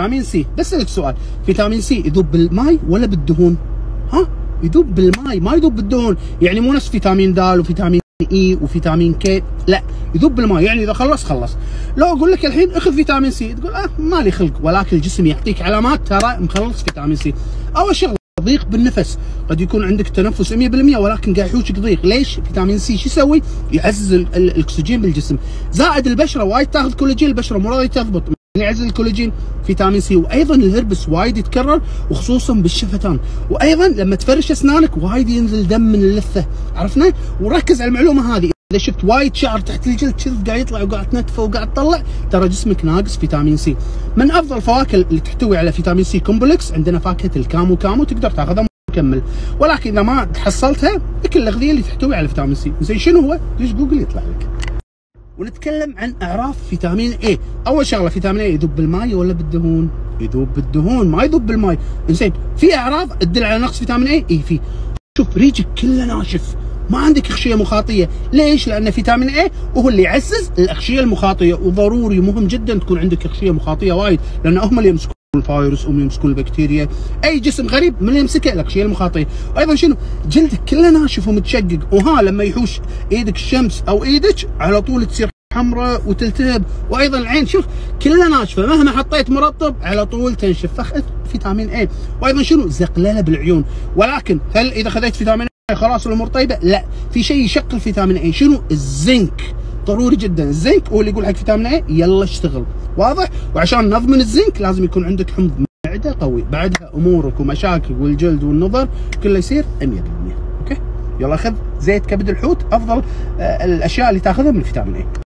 فيتامين سي، بسألك سؤال، فيتامين سي يذوب بالماء ولا بالدهون؟ ها؟ يذوب بالماء ما يذوب بالدهون، يعني مو نفس فيتامين د وفيتامين اي وفيتامين كي، لا يذوب بالماء، يعني اذا خلص. لو اقول لك الحين اخذ فيتامين سي تقول مالي خلق، ولكن الجسم يعطيك علامات ترى مخلص فيتامين سي. اول شغله ضيق بالنفس، قد يكون عندك تنفس 100% ولكن قاعد يحوشك ضيق، ليش؟ فيتامين سي شو يسوي؟ يعزز الاكسجين بالجسم، زائد البشره وايد تاخذ كولاجين، البشره مو راضيه تضبط، يعزز الكولاجين فيتامين سي. وايضا الهربس وايد يتكرر وخصوصا بالشفتان، وايضا لما تفرش اسنانك وايد ينزل دم من اللثه، عرفنا؟ وركز على المعلومه هذه، اذا شفت وايد شعر تحت الجلد كذا قاعد يطلع وقاعد تنتفه وقاعد تطلع، ترى جسمك ناقص فيتامين سي. من افضل الفواكه اللي تحتوي على فيتامين سي كومبلكس عندنا فاكهه الكامو، تقدر تاخذها مكمل، ولكن اذا ما حصلتها اكل الاغذيه اللي تحتوي على فيتامين سي. زين شنو هو؟ ليش جوجل يطلع لك. ونتكلم عن اعراف فيتامين اي. اول شغله فيتامين اي يذوب بالماء ولا بالدهون؟ يذوب بالدهون، ما يذوب بالماء. زين في اعراض تدل على نقص فيتامين اي؟ اي في. شوف ريجك كله ناشف، ما عندك اغشيه مخاطيه، ليش؟ لان فيتامين اي هو اللي يعزز الاغشيه المخاطيه، وضروري مهم جدا تكون عندك اغشيه مخاطيه وايد، لان هم اللي يمسكون الفايروس، هم يمسكون البكتيريا، اي جسم غريب من اللي يمسكه الاغشيه المخاطيه. وايضا شنو؟ جلدك كله ناشف ومتشقق، وها لما يحوش ايدك الشمس او ايدك على طول تصير حمراء وتلتهب، وايضا العين شوف كلها ناشفه، مهما حطيت مرطب على طول تنشف، فخذ فيتامين اي. وايضا شنو؟ زقلله بالعيون. ولكن هل اذا خذيت فيتامين اي خلاص الامور طيبه؟ لا، في شيء يشغل فيتامين اي، شنو؟ الزنك. ضروري جدا الزنك هو اللي يقول حق فيتامين اي يلا اشتغل، واضح؟ وعشان نضمن الزنك لازم يكون عندك حمض معده قوي، بعدها امورك ومشاكل والجلد والنظر كله يصير 100%. اوكي؟ يلا خذ زيت كبد الحوت، افضل الاشياء اللي تاخذها من الفيتامين اي.